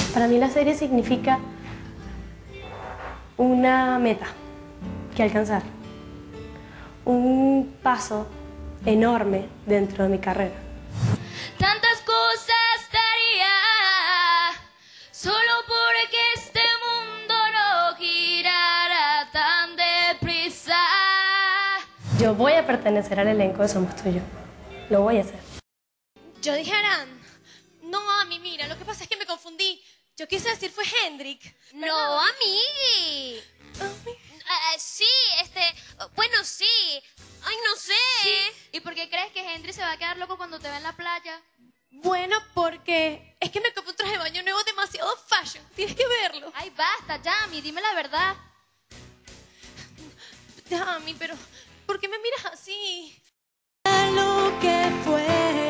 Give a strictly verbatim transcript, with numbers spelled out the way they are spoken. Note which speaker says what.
Speaker 1: Para mí la serie significa una meta que alcanzar, un paso enorme dentro de mi carrera.
Speaker 2: Tantas cosas daría solo porque este mundo no girara tan deprisa.
Speaker 1: Yo voy a pertenecer al elenco de Somos Tú y Yo. Lo voy a hacer.
Speaker 3: Yo dije Aran. No, Ami, mira, lo que pasa es que me confundí. Yo quise decir fue Hendrik.
Speaker 2: No, amigui. Uh, sí, este, bueno, sí. Ay, no sé.
Speaker 4: Sí. ¿Y por qué crees que Henry se va a quedar loco cuando te ve en la playa?
Speaker 3: Bueno, porque es que me compré un traje de baño nuevo demasiado fashion. Tienes que verlo.
Speaker 4: Ay, basta, Yami, dime la verdad.
Speaker 3: Yami, pero ¿por qué me miras así? Lo que fue.